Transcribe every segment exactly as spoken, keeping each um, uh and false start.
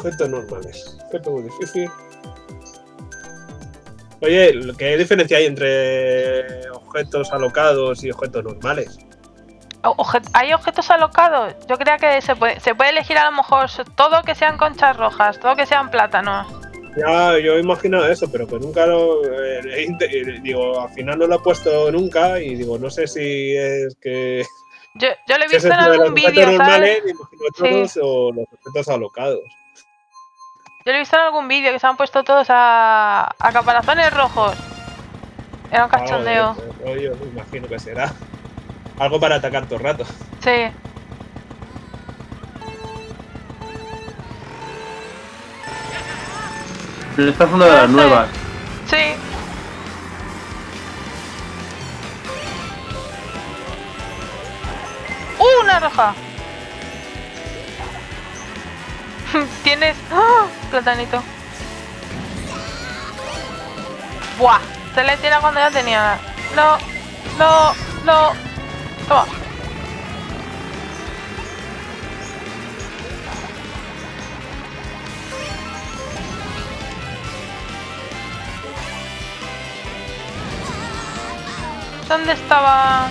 Objetos normales. Qué poco difícil. Oye, ¿qué diferencia hay entre objetos alocados y objetos normales? Objet ¿Hay objetos alocados? Yo creía que se puede, se puede elegir a lo mejor todo que sean conchas rojas, todo que sean plátanos. Ya, yo he imaginado eso, pero que nunca lo... Eh, eh, digo, al final no lo he puesto nunca y digo, no sé si es que... Yo, yo lo he si visto es en de algún los objetos vídeo, normales, ¿sabes? imagino todos, Sí. o los objetos alocados. Yo lo he visto en algún vídeo que se han puesto todos a, a caparazones rojos. Era un cachondeo. Ah, bueno, yo me imagino que será algo para atacar todo el rato. Sí. Esta es una de las Sí. nuevas. Sí. ¡Uh, una roja! Tienes... ¡Ah! Platanito. ¡Buah! Se le tira cuando ya tenía... No, no, no. Toma. ¿Dónde estaba?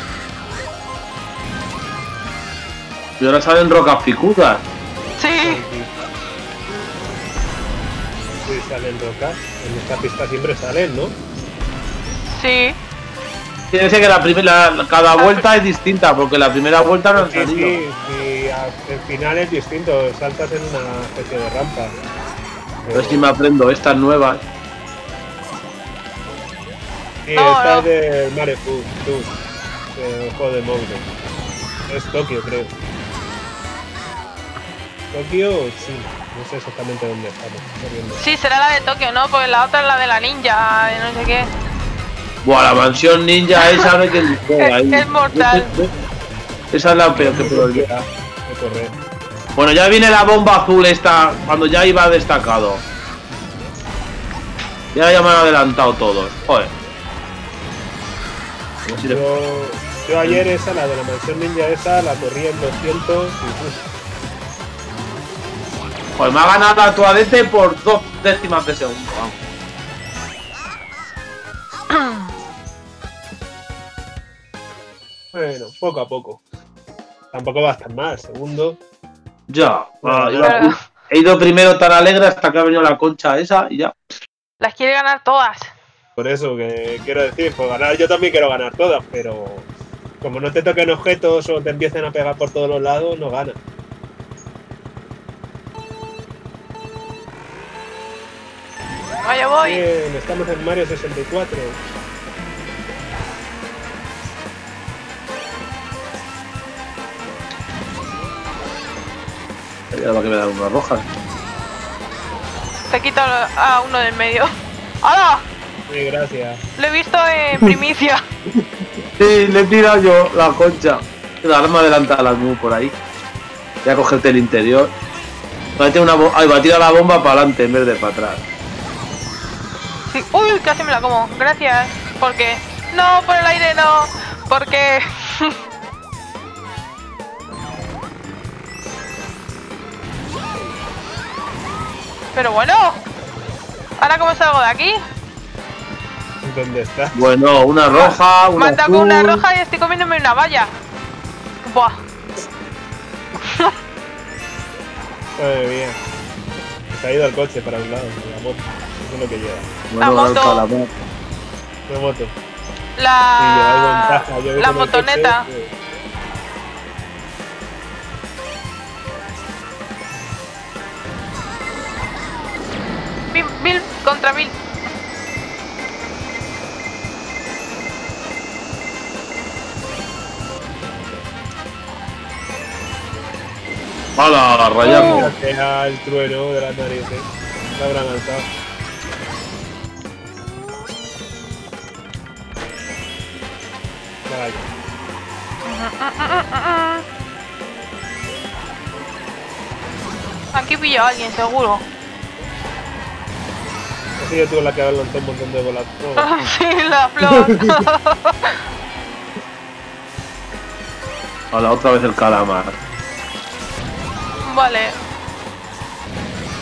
Y ahora salen rocas picudas. Sí. Sí, salen rocas. En esta pista siempre salen, ¿no? Sí. Tiene que ser que la primera, cada vuelta es distinta, porque la primera vuelta no han Sí, salido. sí, sí, el final es distinto, saltas en una especie de rampa. A ver si me aprendo estas nuevas. Sí, No, esta no. es de Marefu, tú, el juego de móviles. Es Tokio, creo. Tokio, sí, no sé exactamente dónde estamos. Corriendo. Sí, será la de Tokio, ¿no? Porque la otra es la de la ninja, de no sé qué. Buah, la mansión ninja esa de que ahí. Es mortal. Esa es la peor que puedo ver. De correr. Bueno, ya viene la bomba azul esta, cuando ya iba destacado. Ya, ya me han adelantado todos. Joder. Como si le- Yo, yo ayer esa, la de la mansión ninja esa, la corrí en doscientos y uf, Joder, me ha ganado la Tuadete por dos décimas de segundo. Vamos. bueno, poco a poco. Tampoco va a estar mal, segundo. Ya, ah, Pero- iba- he ido primero tan alegre hasta que ha venido la concha esa y ya. Las quiere ganar todas. Por eso que quiero decir, pues ganar, yo también quiero ganar todas, pero como no te toquen objetos o te empiecen a pegar por todos los lados, no ganas. Vaya voy. Bien, estamos en Mario sesenta y cuatro. Ya va que me dan unas rojas. Te quito a uno del medio. ¡Hala! Sí, gracias. Lo he visto en primicia. Sí, le he tirado yo la concha. Ahora me adelanta a la nube por ahí. Voy a cogerte el interior. Va a tirar una bo- Ay, va a tirar la bomba para adelante en vez de para atrás. Sí. Uy, casi me la como. Gracias. ¿Por qué? No, por el aire no. Porque... Pero bueno. ¿Ahora cómo salgo de aquí? ¿Dónde estás? Bueno, una roja, Me una han dado con una azul. roja y estoy comiéndome una valla. Buah. Madre mía. Se ha ido el coche para un lado, la moto. Eso es lo que lleva. Bueno, La al moto. calamar. Una moto. La... Sí, lleva ventaja. Yo voy La con el coche, motoneta. eh, Bill, Bill contra Bill. ¡Hala! Rayamos. Mira que era el trueno de las narices. La habrán lanzado. Vaya. Aquí pillo a alguien, seguro. Ha sido tú la que ha lanzado un montón de bolas. Oh, Sí, la flor. ¡Hala! Otra vez el calamar. Vale.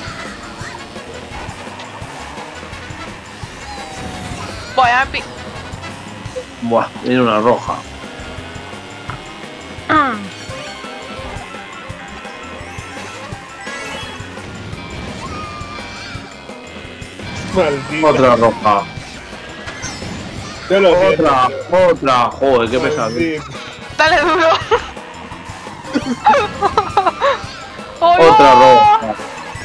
Voy a pi... Buah, viene una roja. Maldita. Otra roja. Yo lo siento, Otra, pero- otra. Joder, qué pesado. Maldita. Dale duro. ¡Oh, Otra no! roja.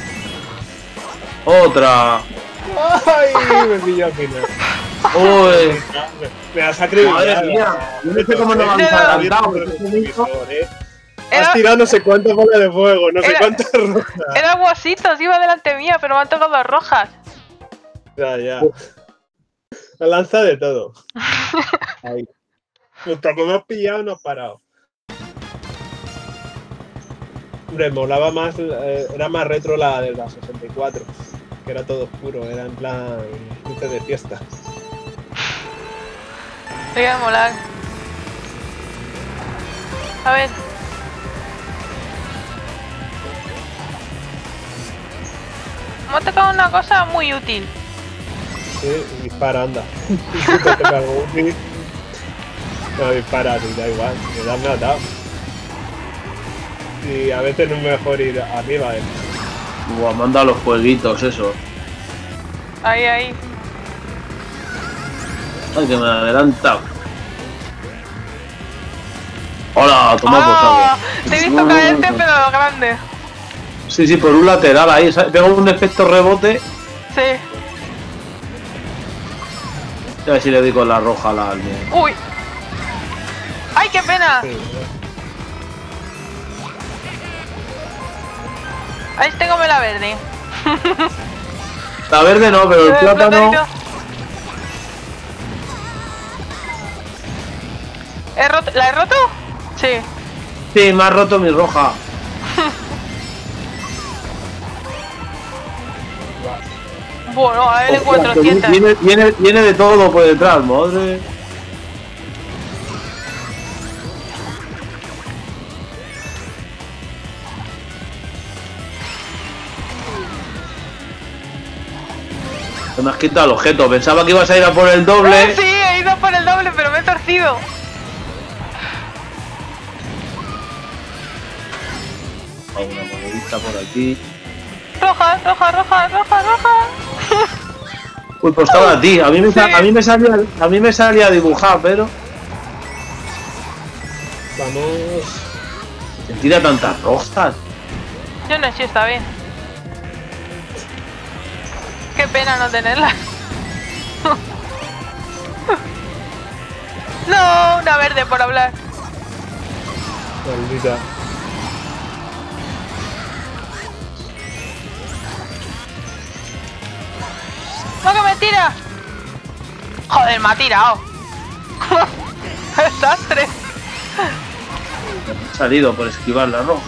Otra. Ay, me pilló al final. Uy. Me has acribillado. Madre mía, yo no sé cómo no me habéis adelantado. ¿eh? Era- Has tirado no sé cuántas bolas de fuego, no sé Era- cuántas rojas. Era guasitos, iba delante mía, pero me han tocado dos rojas. Ya, ya. La lanza de todo. Ahí. Hasta que me has pillado no has parado. Hombre, molaba más, eh, era más retro la de la sesenta y cuatro, que era todo oscuro, era en plan luces de fiesta. Me voy a molar. A ver. Me ha tocado una cosa muy útil. Sí, dispara, anda. Si te toca algo útil, no dispara, sí, da igual, me da, me ha dado. Y a veces no es mejor ir arriba, eh. Buah, me han dado los jueguitos, eso. Ahí, ahí. Ay, que me adelanta. Hola, toma por ¡Ah! saco. Te he visto caerte, pero a lo grande. Sí, sí, por un lateral ahí. ¿sabes? Pego un efecto rebote. Sí. A ver si le doy con la roja a la alma. Uy. ¡Ay, qué pena! Sí, Ahí tengo la verde. La verde no, pero el Eh, plátano. platanito. ¿He roto? ¿La he roto? Sí. Sí, me ha roto mi roja. Bueno, a él en Hostia, cuatrocientos. Viene, viene, viene de todo por detrás, madre. Te me has quitado el objeto. Pensaba que ibas a ir a por el doble. Eh, sí, he ido por el doble, pero me he torcido. Ah, una monedita por aquí. Roja, roja, roja, roja, roja. Uy, pues estaba a ti. A mí me, sa- Sí. a mí me salía, a mí me salía a dibujar, pero. vamos. ¿Te tira tantas rojas? Yo no sé si está bien. Qué pena no tenerla. No, una verde por hablar. Maldita. ¡No, que me tira! Joder, me ha tirado. Desastre. He salido por esquivar la roja.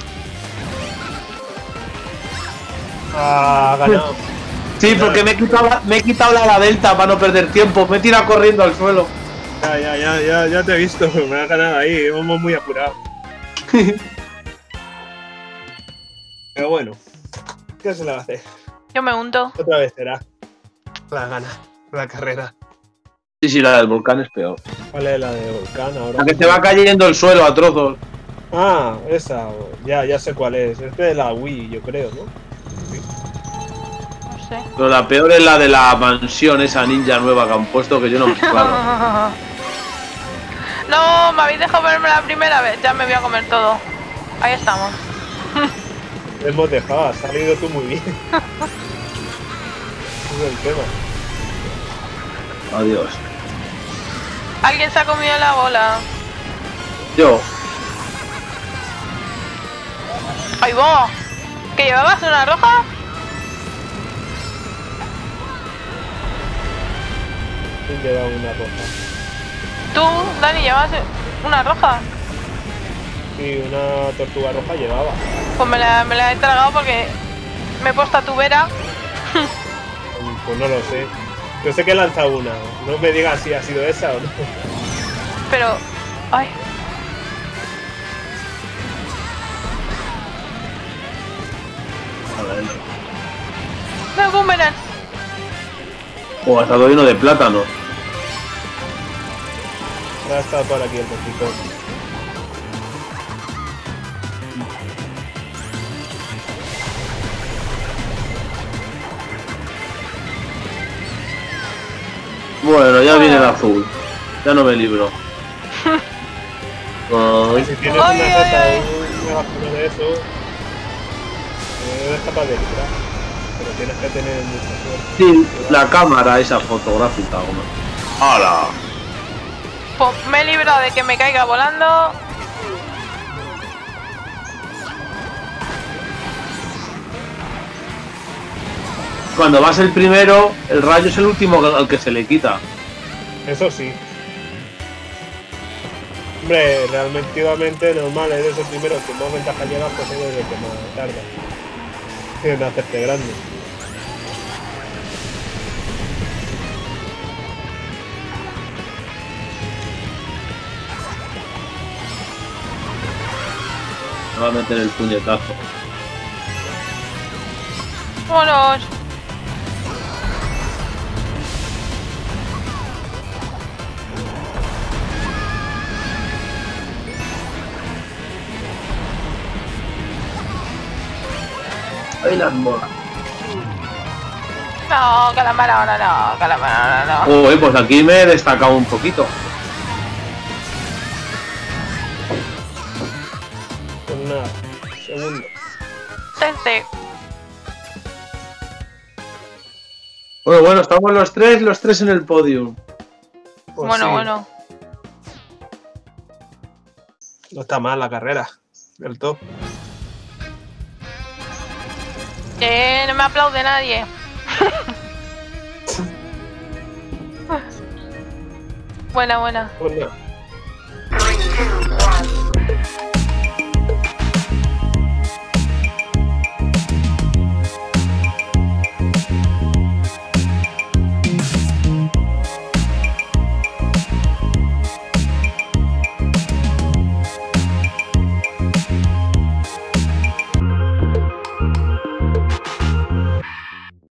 Ah, ha ganado. Sí, porque me he quitado la, me he quitado la, la delta para no perder tiempo. Me he tirado corriendo al suelo. Ya, ya, ya, ya, ya te he visto. Me ha ganado ahí. Vamos muy apurados. Pero bueno. ¿Qué se le va a hacer? Yo me hundo. Otra vez será. La gana. La carrera. Sí, sí, la del volcán es peor. ¿Cuál es la de volcán ahora? La que te va cayendo el suelo a trozos. Ah, esa. Ya, ya sé cuál es. Es de la Wii, yo creo, ¿no? No sé. Pero la peor es la de la mansión, esa ninja nueva que han puesto, que yo no me claro. No, me habéis dejado verme la primera vez. Ya me voy a comer todo. Ahí estamos. Hemos dejado. Has salido tú muy bien. Ese es el tema. Adiós. Alguien se ha comido la bola. Yo. ¡Ay, vos! ¿Que llevabas una roja? ¿Quién lleva una roja? Tú, Dani, llevas una roja. Sí, una tortuga roja llevaba. Pues me la, me la he tragado porque me he puesto a tu vera. Pues no lo sé. Yo sé que he lanzado una. No me digas si ha sido esa o no. Pero... ¡Ay! A ver. ¡Me boomerang! O hasta todo lleno de plátano. Ya está por aquí el boquito. Bueno, ya viene el azul. Ya no me libro. Ay. Si tienes Ay, una ay, rata ay. o una vacuna de eso, eh, eres capaz de librar. Pero tienes que tener mucha suerte. Sí, la cámara esa fotográfica. Hombre. ¡Hala! Pues me he librado de que me caiga volando. Cuando vas el primero, el rayo es el último al que se le quita. Eso sí. Hombre, realmente normal, eres el primero que más ventaja lleva, pues eres el que más tarda. Tienes que hacerte grande. Me va a meter el puñetazo. Vámonos. Ahí las molas. No, calamar ahora no, calamar ahora no. Uy, pues aquí me he destacado un poquito. Pues nada, segundo. Gente. Bueno, bueno, estamos los tres, los tres en el podio. Pues bueno, sí, bueno. no está mal la carrera. El top. Eh, no me aplaude nadie. Buena, buena. Pues nada.